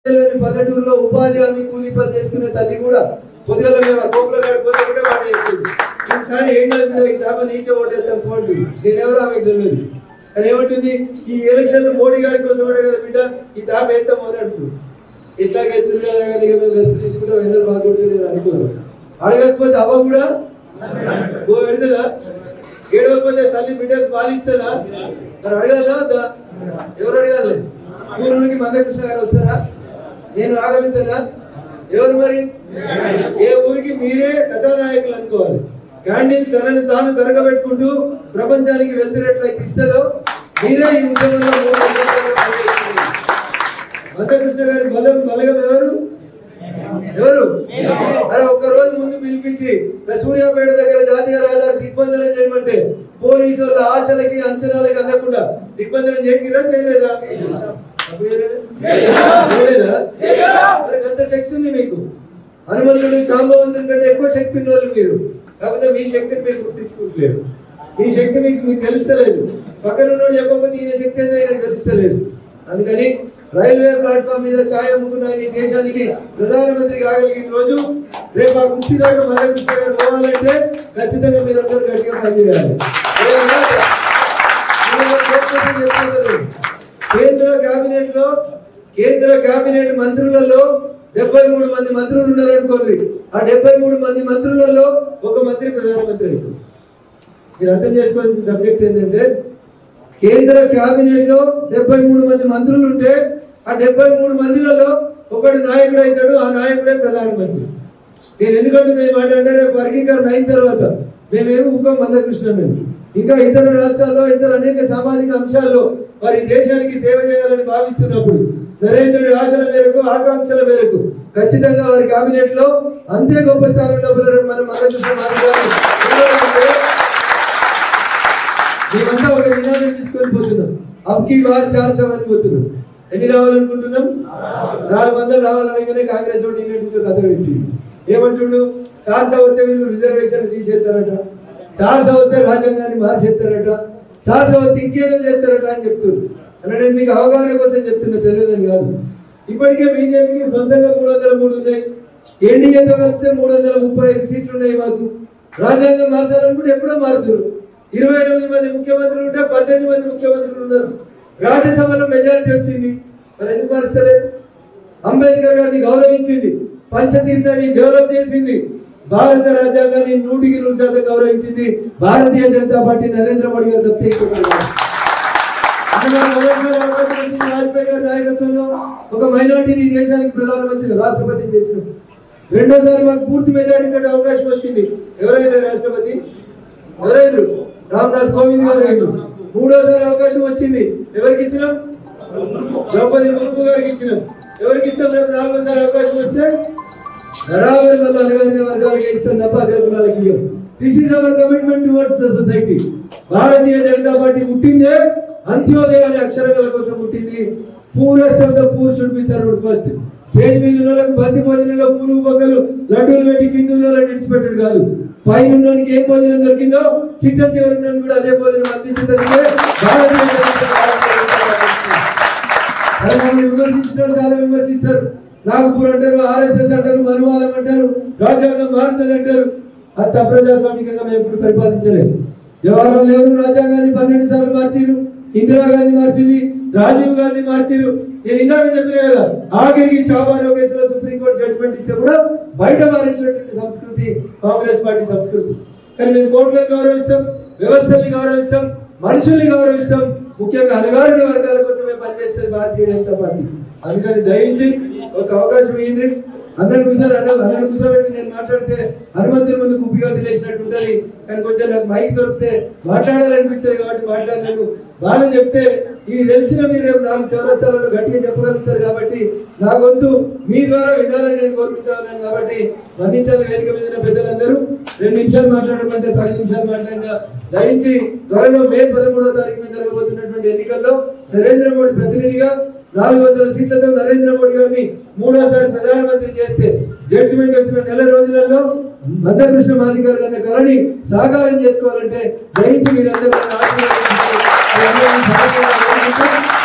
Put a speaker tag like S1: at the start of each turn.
S1: పల్లెటూరులో ఉపాధి హామీ కూలీ పని చేసుకునే తల్లి కూడా పొద్దుగల మేము గోపుల కాడిపోతే కూడా మాట చెప్తుంది. కానీ ఏం కాదు ఈ దాబా నీకే ఓటేస్తాం పోండి, నేనెవరో ఆమెకు తెలియదు. కానీ ఏమంటుంది, ఈ ఎలక్షన్ మోడీ గారి కోసం కదా బిడ్డ ఈ దాబా వేస్తాము అని అంటుంది. ఇట్లాగే ఎత్తులు రెస్ట్ తీసుకుంటాం, ఎండలు బాగుంటుంది నేను అనుకోను. అడగకపోతే అవ్వ కూడా పెడుతుందా? ఏడవకపోతే తల్లి బిడ్డకు పాలిస్తుందా? మరి అడగాలా వద్దా? ఎవరు అడగాలి? ఊరికి మందకృష్ణ గారు వస్తారా? నేను రాగలుగుతానా? ఎవరు మరి? ఏ ఊరికి మీరే కథానాయకులు అనుకోవాలి. క్యాండిల్ తనని తాను దొరకబెట్టుకుంటూ ప్రపంచానికి వెళ్తున్నట్లయితే ఇస్తుందో మీరే ఈ ఉద్యమంలో మందకృష్ణ గారి బలగం ఎవరు? అరే ఒక్కరోజు ముందు పిలిపించి సూర్యాపేట దగ్గర జాతీయ రహదారి దిగ్బంధనం చేయమంటే పోలీసు వాళ్ళ ఆశలకి అంచనాలకి అందకుండా దిగ్బంధనం చేసిరా చేయలేదా? మరి అంత శక్తి ఉంది మీకు. హనుమంతుడు జాంబవంతుడి కంటే ఎక్కువ శక్తి ఉన్న వాళ్ళు మీరు. కాకపోతే మీ శక్తిని మీరు గుర్తించుకోవట్లేదు. మీ శక్తి మీకు తెలుస్తలేదు. పక్కన ఉన్న చెప్పకపోతే ఈయన శక్తి ఏందో ఈయన తెలుస్తలేదు. అందుకని రైల్వే ప్లాట్ఫామ్ మీద ఛాయ అమ్ముకున్న ఈ దేశానికి ప్రధానమంత్రి కాగలిగిన రోజు రేపు ఆ కుర్చీ దాకా మందకృష్ణ గారు పోవాలంటే ఖచ్చితంగా మీరందరూ గట్టిగా పనిచేయాలి. కేంద్ర కేబినెట్ మంత్రులలో 73 మంది మంత్రులు ఉన్నారనుకోండి. ఆ 73 మంది మంత్రులలో ఒక మంత్రి ప్రధానమంత్రి. మీరు అర్థం చేసుకోవాల్సిన సబ్జెక్ట్ ఏంటంటే కేంద్ర కేబినెట్ లో 73 మంది మంత్రులు ఉంటే ఆ 73 మందిలలో ఒకడు నాయకుడు అవుతాడు. ఆ నాయకుడే ప్రధానమంత్రి. నేను ఎందుకంటే మాట అంటే రేపు వర్గీకరణ అయిన తర్వాత మేమేమి ముఖం మందకృష్ణ ఇంకా ఇతర రాష్ట్రాల్లో ఇతర అనేక సామాజిక అంశాల్లో వారి దేశానికి సేవ చేయాలని భావిస్తున్నప్పుడు నరేంద్రుడి ఆశల మేరకు ఆకాంక్షల మేరకు ఖచ్చితంగా వారి కేబినెట్ లో అంతే గొప్ప స్థానంలో మన మందకృష్ణ మేమంతా ఒక నినాదం తీసుకొని పోతున్నాం. అబ్కి బార్ 400 పోతున్నాం. ఎన్ని రావాలనుకుంటున్నాం? 400 రావాలనగానే కాంగ్రెస్ నుంచి కథ పెట్టి ఏమంటుండు, 400 వస్తే వీళ్ళు రిజర్వేషన్ తీసేస్తారట, 400 వస్తే రాజ్యాంగాన్ని మార్చేస్తారట, 400 వస్తే ఇంకేదో చేస్తారట అని చెప్తున్నారు. అంటే నేను మీకు అవగాహన కోసం చెప్తున్నా, తెలియదని కాదు. ఇప్పటికే బీజేపీకి సొంతంగా 303 ఉన్నాయి. ఎన్డీఏతో కలిపితే 335 సీట్లు ఉన్నాయి మాకు. రాజ్యాంగం మార్చాలనుకుంటే ఎప్పుడో మార్చురు. 28 మంది ముఖ్యమంత్రులు ఉంటే 18 మంది ముఖ్యమంత్రులు ఉన్నారు. రాజ్యసభలో మెజారిటీ వచ్చింది. మరి ఎందుకు మారుస్తలేదు? అంబేద్కర్ గారిని గౌరవించింది, పంచతీర్థాన్ని డెవలప్ చేసింది, భారత రాజ్యాంగాన్ని 100% గౌరవించింది భారతీయ జనతా పార్టీ నరేంద్ర మోడీ గారు తప్పితే వాజ్పేయి గారి నాయకత్వంలో ఒక మైనార్టీని దేశానికి ప్రధానమంత్రి రాష్ట్రపతి చేసిన రెండోసారి మాకు పూర్తి మెజారిటీ తోటి అవకాశం వచ్చింది. ఎవరైనా రాష్ట్రపతి ఎవరైనా రామ్నాథ్ కోవింద్ గారు అయినా. మూడోసారి అవకాశం వచ్చింది. ఎవరికి ఇచ్చినాం? ద్రౌపది ముర్ము గారికి ఇచ్చినాం. ఎవరికి ఇస్తాం? రేపు 4వసారి అవకాశం వస్తే బరాబర్ మళ్ళీ అనగానే వర్గాలకి ఇస్తాం తప్ప అగ్రకులాలకి ఇవ్వం. This is our commitment towards the society. Bharatiya Janata Party పుట్టిందే అంత్యోదయ అనే అక్షరాల కోసం పుట్టింది. పూరస్తంతో poor should be served first. Stage మీద ఉన్న వాళ్ళకి బంతి భోజనంలో పూలు బొక్కలు లడ్డూలు పెట్టి కింద ఉన్న వాళ్ళని విడిచిపెట్టాడు కాదు. పైన ఉన్నోనికి ఏం భోజనం దొరికిందో చిట్ట చివరి కూడా అదే భోజనం అందించడానికి విమర్శించడం చాలా విమర్శిస్తారు. నాగపూర్ అంటారు, ఆర్ఎస్ఎస్ అంటారు, మనువాదం అంటారు, రాజ్యాంగం మారుతుంది అంటారు. అంత అప్రజాస్వామికంగా మేము ఎప్పుడు పరిపాలించలేదు. జవహర్లాల్ నెహ్రూ రాజ్యాంగాన్ని 12 సార్లు మార్చిరు, ఇందిరాగాంధీ మార్చింది, రాజీవ్ గాంధీ మార్చిరు. నేను ఇందాక చెప్పిన కదా, ఆఖరికి షాబానో కేసులో సుప్రీంకోర్టు జడ్జిమెంట్ ఇస్తే కూడా బయట మారేసినటువంటి సంస్కృతి కాంగ్రెస్ పార్టీ సంస్కృతి. కానీ మేము కోర్టులను గౌరవిస్తాం, వ్యవస్థల్ని గౌరవిస్తాం, మనుషుల్ని గౌరవిస్తాం. ముఖ్యంగా అణగారిన వర్గాల కోసమే పనిచేస్తుంది భారతీయ జనతా పార్టీ. అందుకని దయించి ఒక అవకాశం ఇవ్వండి. అందరిని కూర్చోబెట్టి నేను మాట్లాడితే హనుమంతుని ముందు కుప్పిగా తెలిసినట్టు ఉంటుంది. కానీ కొంచెం నాకు మైక్ దొరికితే మాట్లాడాలనిపిస్తుంది కాబట్టి మాట్లాడలేను. బాగా చెప్తే ఇవి తెలిసిన మీరు రేపు 4 చౌరస్తాలలో గట్టిగా చెప్పగలుగుతారు. కాబట్టి నా గొంతు మీ ద్వారా విధానం నేను కోరుకుంటా ఉన్నాను. కాబట్టి వందించాలి వేదిక మీద పెద్దలందరూ 2 నిమిషాలు మాట్లాడమంటే 10 నిమిషాలు మాట్లాడినా దయించి త్వరలో మే 13వ తారీఖున జరగబోతున్నటువంటి ఎన్నికల్లో నరేంద్ర మోడీ ప్రతినిధిగా 400 సీట్లతో నరేంద్ర మోడీ గారిని 3వసారి ప్రధానమంత్రి చేస్తే జడ్జిమెంట్ వచ్చిన నెల రోజులలో మందకృష్ణ మాదిగర్ గారి కళని సాకారం చేసుకోవాలంటే దయించి మీరందరూ